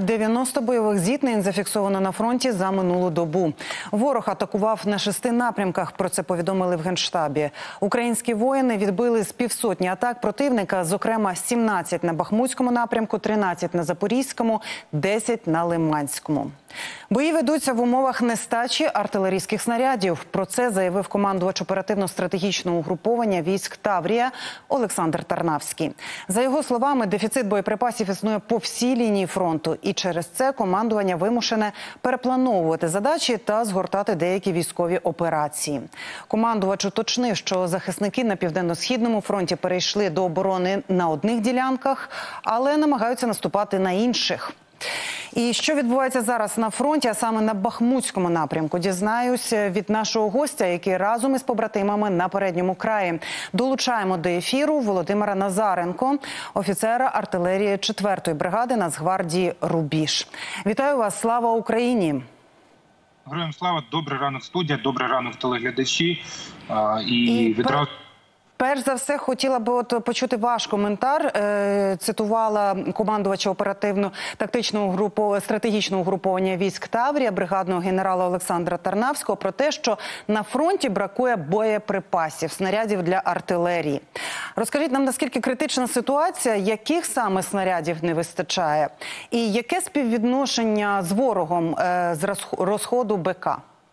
90 бойових зіткнень зафіксовано на фронті за минулу добу. Ворог атакував на 6 напрямках, про це повідомили в Генштабі. Українські воїни відбили з півсотні атак противника, зокрема 17 на Бахмутському напрямку, 13 на Запорізькому, 10 на Лиманському. Бої ведуться в умовах нестачі артилерійських снарядів. Про це заявив командувач оперативно-стратегічного угруповання військ «Таврія» Олександр Тарнавський. За його словами, дефіцит боєприпасів існує по всій лінії фронту. І через це командування вимушене переплановувати задачі та згортати деякі військові операції. Командувач уточнив, що захисники на Південно-Східному фронті перейшли до оборони на одних ділянках, але намагаються наступати на інших. І що відбувається зараз на фронті, а саме на Бахмутському напрямку, дізнаюсь від нашого гостя, який разом із побратимами на передньому краї. Долучаємо до ефіру Володимира Назаренко, офіцера артилерії 4-ї бригади Нацгвардії «Рубіж». Вітаю вас, слава Україні! Героям слава, добрий ранок студія, добрий ранок телеглядачі. І відразу... Перш за все, хотіла би почути ваш коментар. Цитувала командувача оперативно-тактичного стратегічного угруповання військ «Таврія», бригадного генерала Олександра Тарнавського, про те, що на фронті бракує боєприпасів, снарядів для артилерії. Розкажіть нам, наскільки критична ситуація, яких саме снарядів не вистачає? І яке співвідношення з ворогом з розходу БК?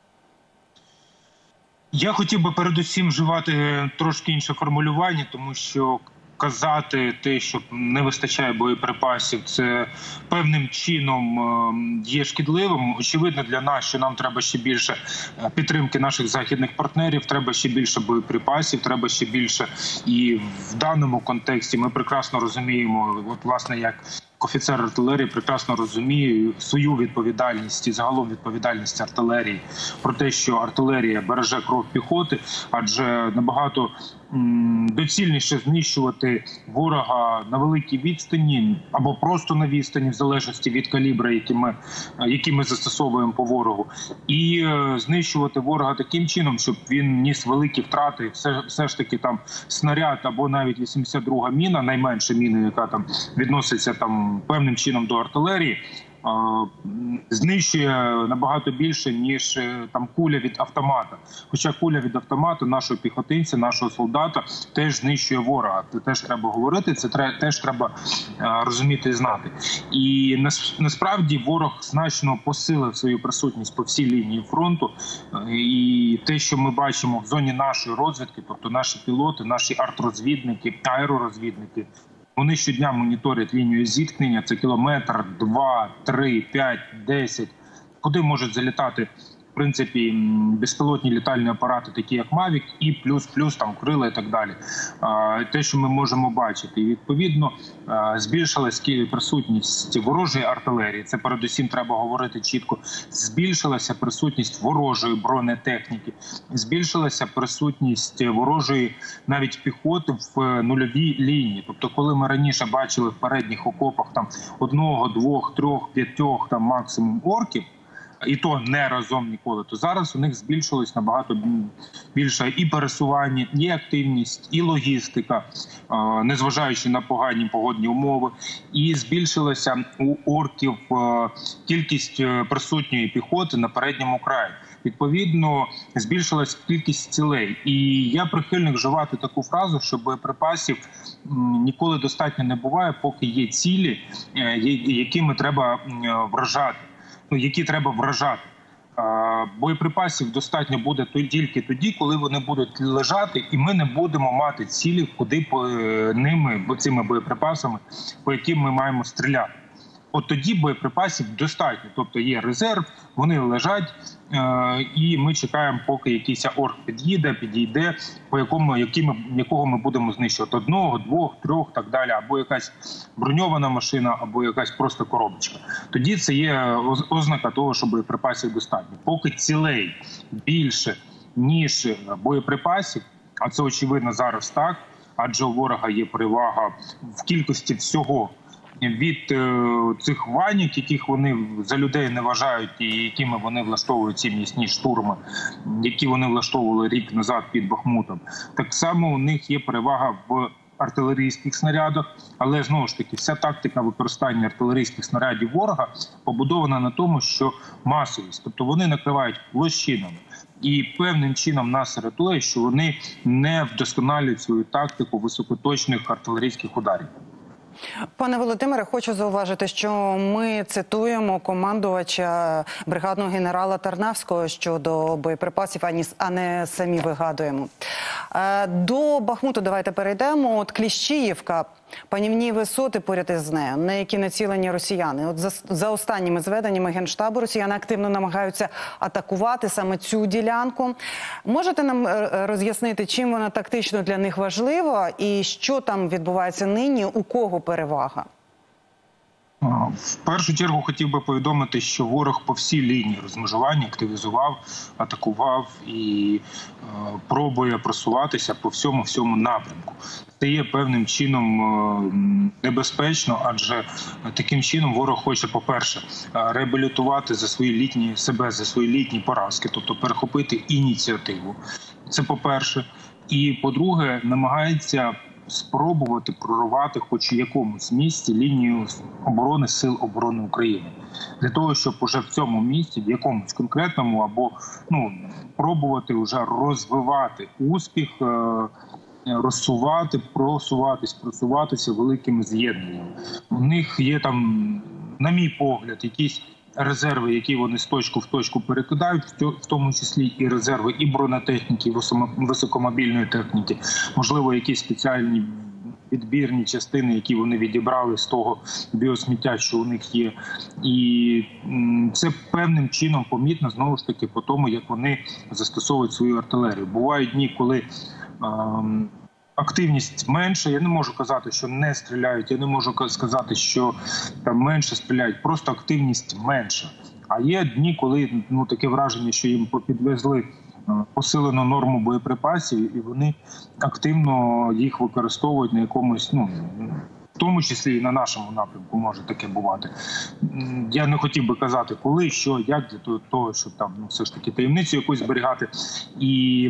Я хотів би передусім вживати трошки інше формулювання, тому що казати те, що не вистачає боєприпасів, це певним чином є шкідливим. Очевидно для нас, що нам треба ще більше підтримки наших західних партнерів, треба ще більше боєприпасів, треба ще більше. І в даному контексті ми прекрасно розуміємо, от власне як офіцер артилерії прекрасно розумію свою відповідальність і загалом відповідальність артилерії про те, що артилерія береже кров піхоти, адже набагато доцільніше знищувати ворога на великій відстані або просто на відстані, в залежності від калібра, які ми застосовуємо по ворогу, і знищувати ворога таким чином, щоб він ніс великі втрати. Все ж таки там снаряд або навіть 82-га міна, найменша міна, яка там відноситься там певним чином до артилерії, знищує набагато більше, ніж там куля від автомата. Хоча куля від автомата нашого піхотинця, нашого солдата теж знищує ворога. Це теж треба говорити, це теж треба розуміти і знати. І насправді ворог значно посилив свою присутність по всій лінії фронту. І те, що ми бачимо в зоні нашої розвідки, тобто наші пілоти, наші артрозвідники, аеророзвідники, вони щодня моніторять лінію зіткнення, це кілометр, 2, 3, 5, 10, куди можуть залітати, в принципі, безпілотні літальні апарати, такі як Mavic, і плюс там крила і так далі. Те, що ми можемо бачити. І відповідно збільшилась присутність ворожої артилерії, це передусім треба говорити чітко, збільшилася присутність ворожої бронетехніки, збільшилася присутність ворожої навіть піхоти в нульовій лінії. Тобто, коли ми раніше бачили в передніх окопах там 1, 2, 3, 5 там максимум орків, і то не разом ніколи, то зараз у них збільшилось набагато більше і пересування, і активність, і логістика, незважаючи на погані погодні умови. І збільшилася у орків кількість присутньої піхоти на передньому краї. Відповідно, збільшилась кількість цілей. І я прихильник вживати таку фразу, що боєприпасів ніколи достатньо не буває, поки є цілі, якими треба вражати. Які треба вражати. Боєприпасів достатньо буде тільки тоді, коли вони будуть лежати, і ми не будемо мати цілі, куди по цими боєприпасами, по яким ми маємо стріляти. От тоді боєприпасів достатньо. Тобто є резерв, вони лежать, і ми чекаємо, поки якийсь орк підійде, якого ми будемо знищувати. 1, 2, 3, так далі, або якась броньована машина, або якась просто коробочка. Тоді це є ознака того, що боєприпасів достатньо. Поки цілей більше, ніж боєприпасів, а це очевидно зараз так, адже у ворога є перевага в кількості всього, від цих ванік, яких вони за людей не вважають і якими вони влаштовують ці м'ясні штурми, які вони влаштовували рік назад під Бахмутом. Так само у них є перевага в артилерійських снарядах. Але, знову ж таки, вся тактика використання артилерійських снарядів ворога побудована на тому, що масовість. Тобто вони накривають площинами. І певним чином нас рятує, що вони не вдосконалюють свою тактику високоточних артилерійських ударів. Пане Володимире, хочу зауважити, що ми цитуємо командувача бригадного генерала Тарнавського щодо боєприпасів, а не самі вигадуємо. До Бахмуту давайте перейдемо. От Кліщіївка, панівні висоти поряд із нею, на які націлені росіяни. От за останніми зведеннями Генштабу росіяни активно намагаються атакувати саме цю ділянку. Можете нам роз'яснити, чим вона тактично для них важлива і що там відбувається нині, у кого перевага? В першу чергу хотів би повідомити, що ворог по всій лінії розмежування активізував, атакував і пробує просуватися по всьому напрямку. Це є певним чином небезпечно, адже таким чином ворог хоче, по-перше, реабілітувати за свої літні поразки, тобто перехопити ініціативу. Це по-перше. І по-друге, намагається спробувати прорвати хоч у якомусь місці лінію оборони Сил оборони України. Для того, щоб уже в цьому місці, в якомусь конкретному, або пробувати вже розвивати успіх, розсувати, просуватися великими з'єднаннями. У них є там, на мій погляд, якісь резерви, які вони з точку в точку перекидають, в тому числі і резерви і бронетехніки, і високомобільної техніки, можливо, якісь спеціальні відбірні частини, які вони відібрали з того біосміття, що у них є. І це певним чином помітно, знову ж таки, по тому, як вони застосовують свою артилерію. Бувають дні, коли активність менша. Я не можу казати, що не стріляють, я не можу сказати, що там менше стріляють, просто активність менша. А є дні, коли таке враження, що їм підвезли посилену норму боєприпасів, і вони активно їх використовують на якомусь, в тому числі і на нашому напрямку може таке бувати. Я не хотів би казати, коли, що, як, для того, щоб там все ж таки таємницю якусь зберігати. І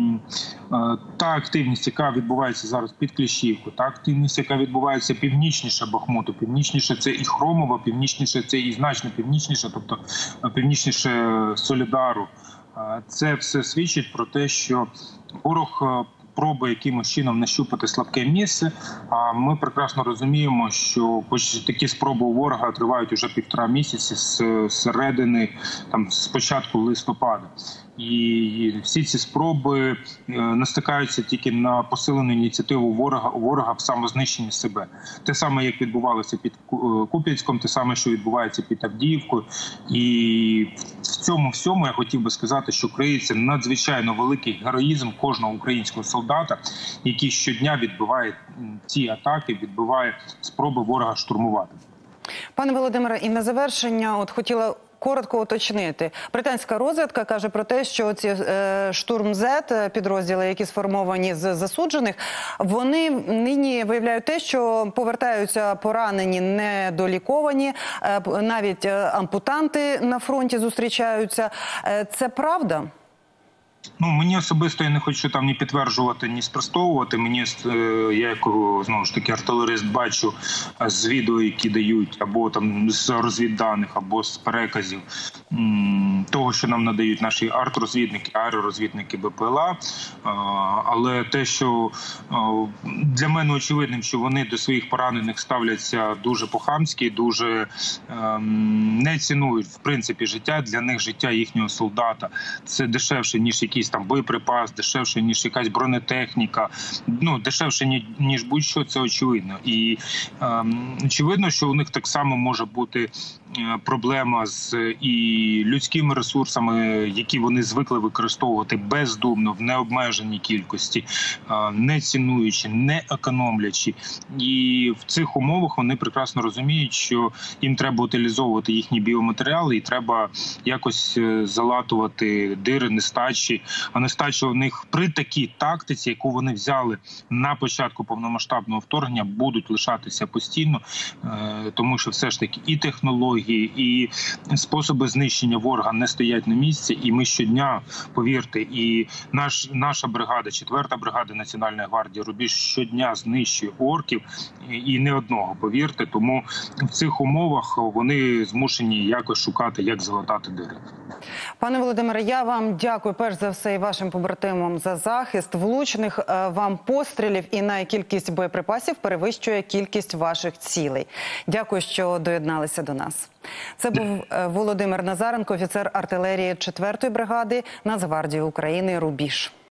та активність, яка відбувається зараз під Кліщіївку, та активність, яка відбувається північніше Бахмуту, північніше це і Хромово, північніше це і значно північніше, тобто північніше Солідару. Це все свідчить про те, що ворог пробує якимось чином нащупати слабке місце, а ми прекрасно розуміємо, що такі спроби у ворога тривають уже 1,5 місяці з середини, з початку листопада. І всі ці спроби настикаються тільки на посилену ініціативу ворога в самознищенні себе. Те саме, як відбувалося під Куп'янськом, те саме, що відбувається під Авдіївкою. І в цьому всьому я хотів би сказати, що криється надзвичайно великий героїзм кожного українського солдата, який щодня відбиває ці атаки, відбиває спроби ворога штурмувати. Пане Володимире, і на завершення хотіла коротко уточнити. Британська розвідка каже про те, що ці штурм Z, підрозділи, які сформовані з засуджених, вони нині виявляють те, що повертаються поранені, недоліковані, навіть ампутанти на фронті зустрічаються. Це правда? Мені особисто, я не хочу там ні підтверджувати, ні спростовувати. Я як, знову ж таки, артилерист бачу з відео, які дають, або там з розвідданих, або з переказів того, що нам надають наші арт-розвідники, аеророзвідники БПЛА. Але те, що для мене очевидним, що вони до своїх поранених ставляться дуже по-хамськи, дуже не цінують, в принципі, життя. Для них життя їхнього солдата – це дешевше, ніж якийсь там боєприпас, дешевше, ніж якась бронетехніка, дешевше, ніж будь-що, це очевидно. І очевидно, що у них так само може бути проблема з і людськими ресурсами, які вони звикли використовувати бездумно, в необмеженій кількості, не цінуючи, не економлячи. І в цих умовах вони прекрасно розуміють, що їм треба утилізовувати їхні біоматеріали і треба якось залатувати дири, нестачі А нестача у них при такій тактиці, яку вони взяли на початку повномасштабного вторгнення, будуть лишатися постійно, тому що все ж таки і технології, і способи знищення ворога не стоять на місці. І ми щодня, повірте, і наша бригада, 4-та бригада Національної гвардії «Рубіж» щодня знищує орків, і не одного, повірте. Тому в цих умовах вони змушені якось шукати, як залатати дерева. Пане Володимире, я вам дякую перш за все і вашим побратимам за захист. Влучних вам пострілів і на кількість боєприпасів перевищує кількість ваших цілей. Дякую, що доєдналися до нас. Це був Володимир Назаренко, офіцер артилерії 4-ї бригади Нацгвардії України «Рубіж».